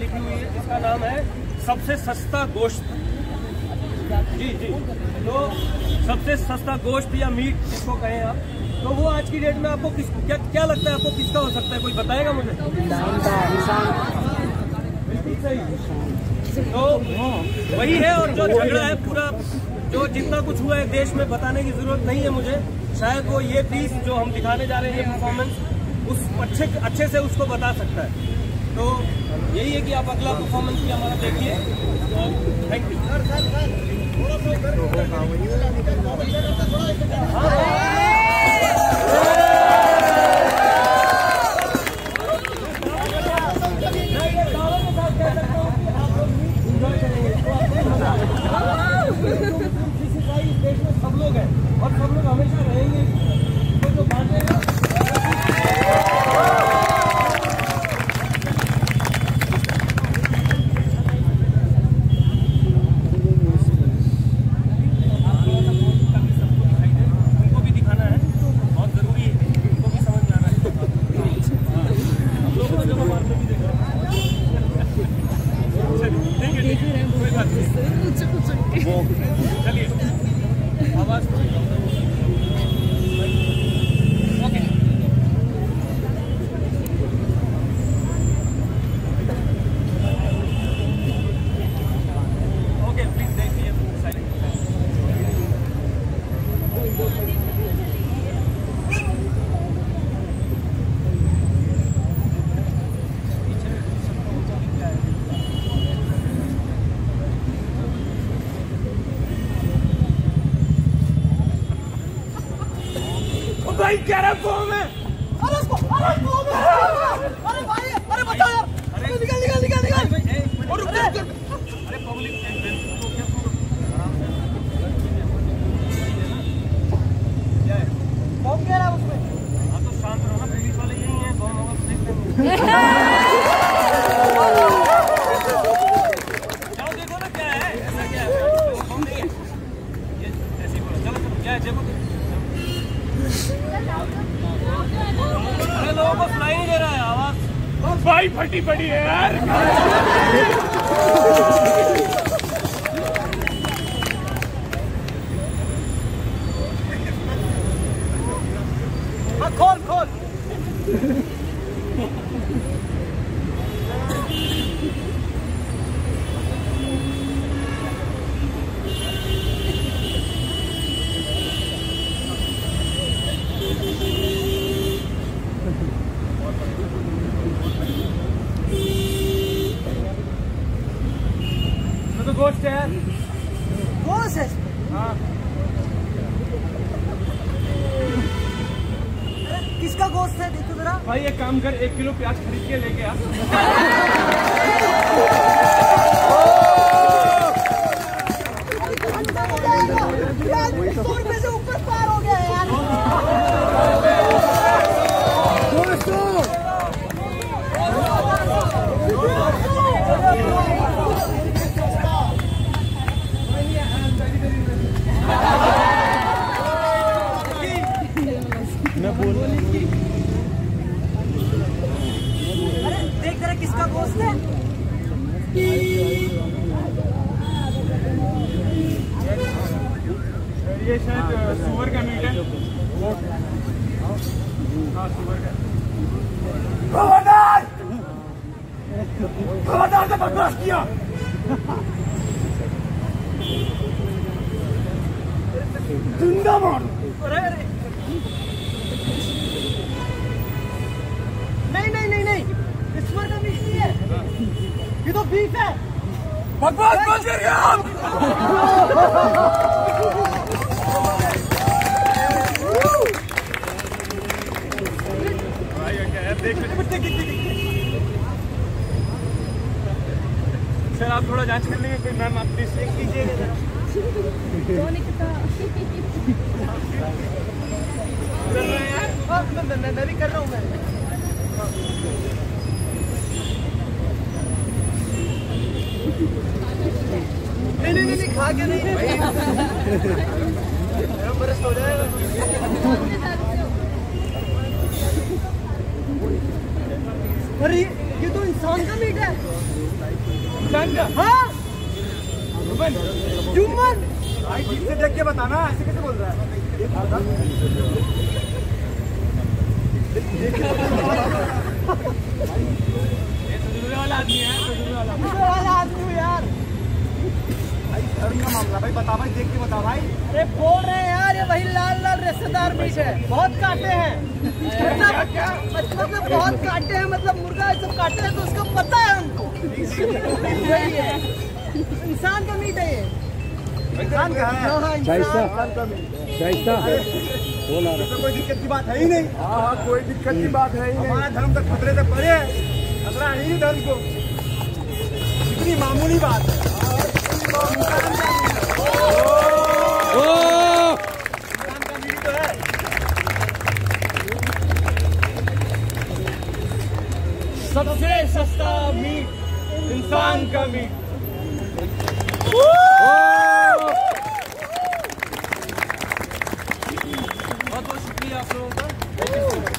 लिखी हुई है जिसका नाम है सबसे सस्ता गोश्त। जी जी, तो सबसे सस्ता गोश्त या मीट जिसको कहें आप, तो वो आज की डेट में आपको क्या लगता है, आपको किसका हो सकता है? कोई बताएगा मुझे? बिल्कुल सही। तो वही है, और जो झगड़ा है पूरा, जो जितना कुछ हुआ है देश में, बताने की जरूरत नहीं है मुझे। शायद वो ये पीस जो हम दिखाने जा रहे हैं, परफॉर्मेंस, उस अच्छे से उसको बता सकता है। तो यही है कि आप अगला परफॉर्मेंस भी हमारा देखिए। Thank you. सब लोग हैं और सब लोग हमेशा रहेंगे, तो जो बांटेगा उनको भी दिखाना है, बहुत जरूरी है, उनको भी समझ में आना है। हम लोगों को जब बाद में भी देखना कोई बात नहीं। चलिए आवाज ओके। ओके, प्लीज देखिए साइलेंट। भाई क्या रहा फॉर्म है? अरे उसको, अरे फॉर्म है। अरे भाई, अरे बचाओ यार, अरे निकल निकल निकल निकल। और रुक जा, अरे पब्लिक क्या है? फॉर्म क्या रहा उसमें? हाँ तो शांत रहो ना, पुलिस वाले यही हैं, फॉर्म होगा तो देख लेंगे। जाओ देखो ना क्या है, ऐसा क्या है? फॉर्म नहीं है ये, ऐसे ही बोलो। चलो चलो, क्या है देखो। अरे लोगों को सुनाई नहीं दे रहा है आवाज, भाई फटी पड़ी है यार। हाँ खोल खोल। तो गोश्त है, गोश्त है। हाँ, किसका गोश्त है देखो जरा। भाई एक काम कर, 1 किलो प्याज खरीद के लेके आ। 100 रुपए से ऊपर पार हो गया यार। मैं बोल अरे देख जरा किसका गोश्त है। ये शायद सुअर का मीट है। हाँ सुअर का। खबरदार से बर्दाश्त किया। जिंदा मार। अरे नहीं नहीं नहीं नहीं, इस पर का मीट नहीं है, ये तो बीफ है। बकवास बंद करिए आप। सर आप थोड़ा जांच कर लेंगे फिर मैम आप प्लीज चेक कीजिएगा। मैं भी कर रहा हूँ मैं। नहीं नहीं नहीं खा के नहीं बरस हो जाएगा। अरे ये तो इंसान का मीट है। इंसान का। हाँ ह्यूमन। भाई ठीक से देख के बताना, ऐसे कैसे बोल रहा है? वाला आदमी है, वाला आदमी हूँ यार। भाई धर्म का मामला, भाई बता भाई, देख के बता भाई। अरे बोल रहे हैं यार, ये वही लाल लाल रिश्तेदार मीट है, बहुत काटे हैं। मतलब बहुत काटे हैं, मतलब मुर्गा सब काटे हैं, तो उसको पता है हमको। यही है, इंसान का मीट है ये। इंसान का है। हाँ, इंसान का मीट। शाइस्ता बोला, कोई दिक्कत की बात है ही नहीं। हाँ, कोई दिक्कत की बात है ही नहीं। हमारा धर्म तो खतरे से परे है, खतरा है ही धर्म को। इतनी मामूली बात है। इंसान का मीट तो है। सबसे सस्ता मीट इंसान का मीट। बहुत बहुत शुक्रिया आप लोगों का।